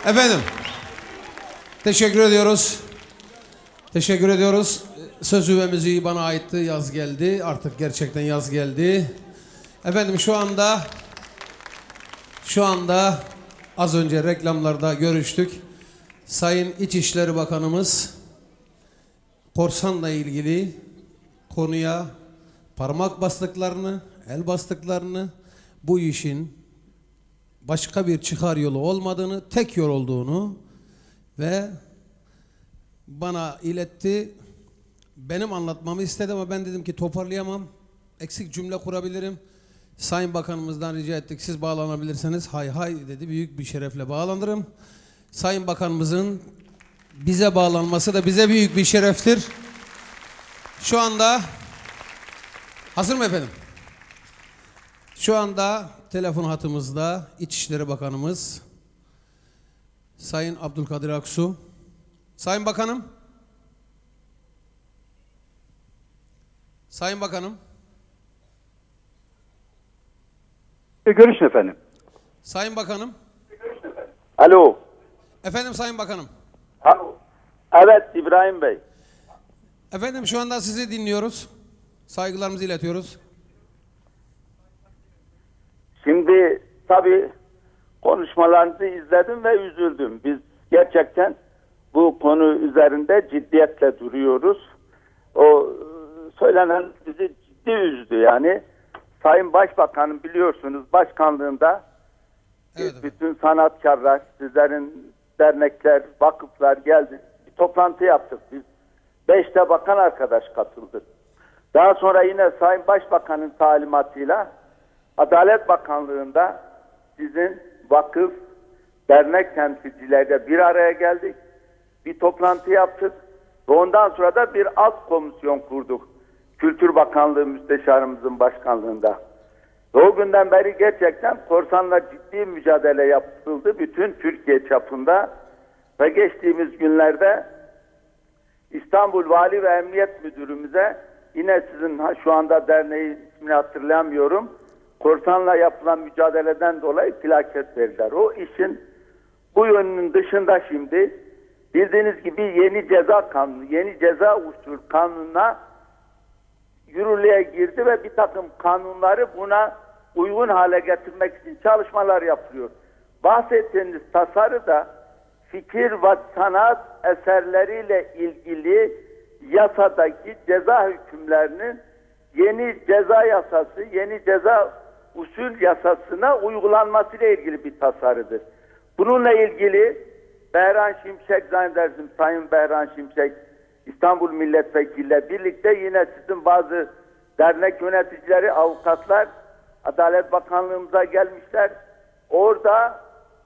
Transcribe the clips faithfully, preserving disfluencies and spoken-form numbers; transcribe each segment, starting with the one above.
Efendim, teşekkür ediyoruz. Teşekkür ediyoruz. Sözü ve müziği bana aitti. Yaz geldi. Artık gerçekten yaz geldi. Efendim şu anda şu anda az önce reklamlarda görüştük. Sayın İçişleri Bakanımız korsanla ilgili konuya parmak bastıklarını, el bastıklarını, bu işin başka bir çıkar yolu olmadığını, tek yol olduğunu ve bana iletti. Benim anlatmamı istedi ama ben dedim ki toparlayamam. Eksik cümle kurabilirim. Sayın Bakanımızdan rica ettik. Siz bağlanabilirseniz hay hay dedi. Büyük bir şerefle bağlanırım. Sayın Bakanımızın bize bağlanması da bize büyük bir şereftir. Şu anda hazır mı efendim? Şu anda telefon hattımızda İçişleri Bakanımız Sayın Abdülkadir Aksu. Sayın Bakanım. Sayın Bakanım. Görüşün efendim. Sayın Bakanım. Alo. Efendim Sayın Bakanım. Ha, evet İbrahim Bey. Efendim şu anda sizi dinliyoruz. Saygılarımızı iletiyoruz. Şimdi tabii konuşmalarınızı izledim ve üzüldüm. Biz gerçekten bu konu üzerinde ciddiyetle duruyoruz. O söylenen bizi ciddi üzdü yani. Sayın Başbakanım biliyorsunuz başkanlığında evet, bütün sanatkarlar, sizlerin dernekler, vakıflar geldi. Bir toplantı yaptık biz. Beşte bakan arkadaş katıldı. Daha sonra yine Sayın Başbakan'ın talimatıyla Adalet Bakanlığı'nda sizin vakıf, dernek temsilcileriyle bir araya geldik. Bir toplantı yaptık. Ve ondan sonra da bir alt komisyon kurduk. Kültür Bakanlığı Müsteşarımızın başkanlığında. Ve o günden beri gerçekten korsanla ciddi mücadele yapıldı. Bütün Türkiye çapında. Ve geçtiğimiz günlerde İstanbul Vali ve Emniyet Müdürümüze yine sizin şu anda derneği ismini hatırlayamıyorum. Korsanla yapılan mücadeleden dolayı plaket verdiler. O işin bu yönünün dışında şimdi bildiğiniz gibi yeni ceza kanunu, yeni ceza usul kanununa yürürlüğe girdi ve bir takım kanunları buna uygun hale getirmek için çalışmalar yapılıyor. Bahsettiğiniz tasarı da fikir ve sanat eserleriyle ilgili yasadaki ceza hükümlerinin yeni ceza yasası, yeni ceza usul yasasına uygulanmasıyla ilgili bir tasarıdır. Bununla ilgili Behran Şimşek zannedersin, Sayın Behran Şimşek İstanbul Milletvekili'yle birlikte yine sizin bazı dernek yöneticileri, avukatlar Adalet Bakanlığımıza gelmişler. Orada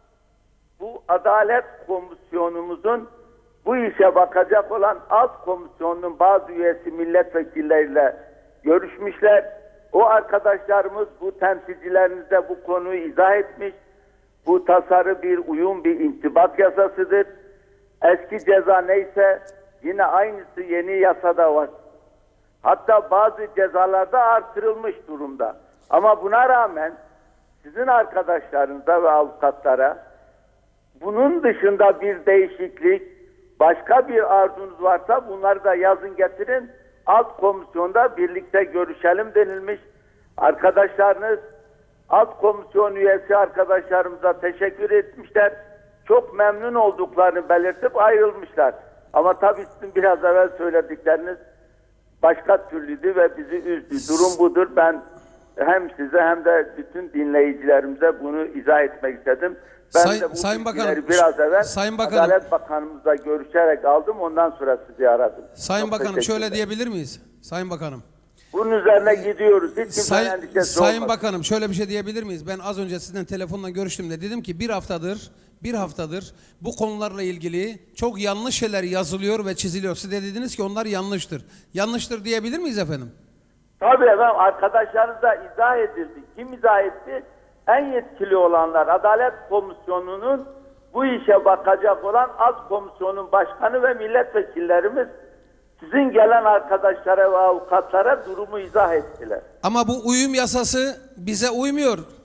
bu Adalet Komisyonumuzun bu işe bakacak olan alt komisyonunun bazı üyesi milletvekilleriyle görüşmüşler. O arkadaşlarımız bu temsilcilerinize bu konuyu izah etmiş. Bu tasarı bir uyum, bir intibat yasasıdır. Eski ceza neyse yine aynısı yeni yasada var. Hatta bazı cezalarda artırılmış durumda. Ama buna rağmen sizin arkadaşlarınıza ve avukatlara bunun dışında bir değişiklik, başka bir arzunuz varsa bunları da yazın getirin. Alt komisyonda birlikte görüşelim denilmiş. Arkadaşlarınız alt komisyon üyesi arkadaşlarımıza teşekkür etmişler. Çok memnun olduklarını belirtip ayrılmışlar. Ama tabii sizin biraz evvel söyledikleriniz başka türlüydü ve bizi üzdü. Durum budur. Ben hem size hem de bütün dinleyicilerimize bunu izah etmek istedim. Ben Say, de bu Sayın Bakanım, biraz evvel Sayın Bakanım, Adalet Bakanımızla görüşerek aldım. Ondan sonra sizi aradım. Sayın Çok Bakanım şöyle diyebilir miyiz? Sayın Bakanım. Bunun üzerine gidiyoruz. Hiç Sayın, endişesi Sayın olmasın. Bakanım şöyle bir şey diyebilir miyiz? Ben az önce sizden telefonla görüştüğümde dedim ki bir haftadır bir haftadır bu konularla ilgili çok yanlış şeyler yazılıyor ve çiziliyor. Siz de dediniz ki onlar yanlıştır. Yanlıştır diyebilir miyiz efendim? Tabii efendim, arkadaşlarınıza izah edildi. Kim izah etti? En yetkili olanlar, Adalet Komisyonu'nun bu işe bakacak olan alt komisyonun başkanı ve milletvekillerimiz sizin gelen arkadaşlara ve avukatlara durumu izah ettiler. Ama bu uyum yasası bize uymuyor.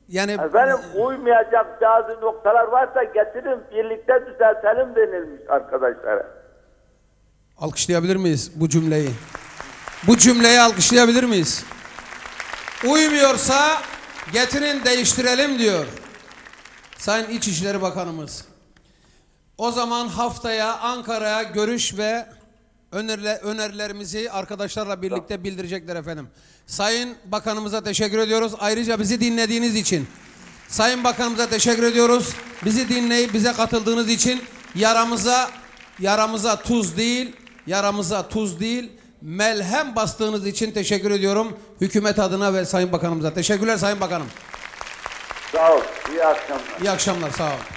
yani Efendim uymayacak bazı noktalar varsa getirin birlikte düzeltelim denilmiş arkadaşlara. alkışlayabilir miyiz bu cümleyi? Bu cümleyi alkışlayabilir miyiz? Uymuyorsa getirin değiştirelim diyor Sayın İçişleri Bakanımız. O zaman haftaya Ankara'ya görüş ve öneriler, önerilerimizi arkadaşlarla birlikte bildirecekler efendim. Sayın Bakanımıza teşekkür ediyoruz. Ayrıca bizi dinlediğiniz için. Sayın Bakanımıza teşekkür ediyoruz. Bizi dinleyip bize katıldığınız için yaramıza yaramıza tuz değil, yaramıza tuz değil, melhem bastığınız için teşekkür ediyorum. Hükümet adına ve Sayın Bakanımıza. Teşekkürler Sayın Bakanım. Sağ ol. İyi akşamlar. İyi akşamlar. Sağ olun.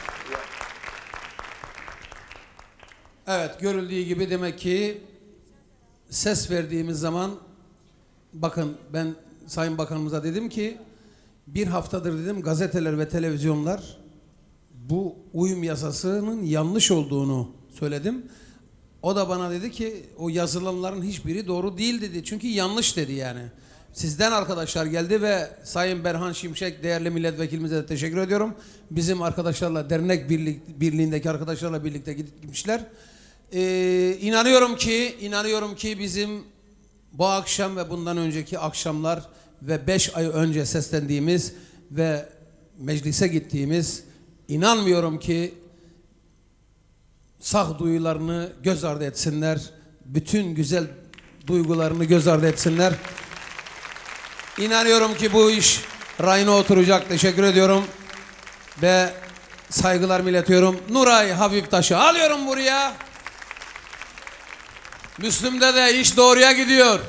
Evet, görüldüğü gibi demek ki ses verdiğimiz zaman, bakın ben Sayın Bakanımıza dedim ki bir haftadır dedim gazeteler ve televizyonlar bu uyum yasasının yanlış olduğunu söyledim. O da bana dedi ki o yazılanların hiçbiri doğru değil dedi. Çünkü yanlış dedi yani. Sizden arkadaşlar geldi ve Sayın Berhan Şimşek değerli milletvekilimize de teşekkür ediyorum. Bizim arkadaşlarla dernek birlik, birliğindeki arkadaşlarla birlikte gitmişler. Ee, inanıyorum ki inanıyorum ki bizim bu akşam ve bundan önceki akşamlar ve beş ay önce seslendiğimiz ve meclise gittiğimiz, inanmıyorum ki sağduyularını göz ardı etsinler. Bütün güzel duygularını göz ardı etsinler. İnanıyorum ki bu iş rayına oturacak. Teşekkür ediyorum ve saygılar iletiyorum. Nuray Hafiftaş'ı alıyorum buraya. Müslüm'de de iş doğruya gidiyor.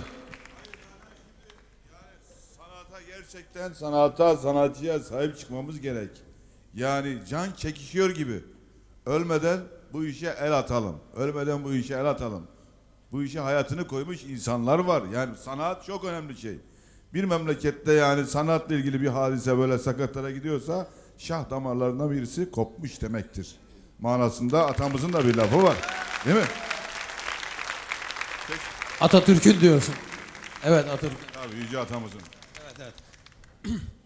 Sanata gerçekten sanata, sanatçıya sahip çıkmamız gerek. Yani can çekişiyor gibi. Ölmeden bu işe el atalım. Ölmeden bu işe el atalım. Bu işe hayatını koymuş insanlar var. Yani sanat çok önemli şey. Bir memlekette yani sanatla ilgili bir hadise böyle sakatlara gidiyorsa şah damarlarından birisi kopmuş demektir. Manasında atamızın da bir lafı var. Değil mi? Atatürk'ün diyorsun. Evet Atatürk. Tabii yüce atamızın. Evet evet.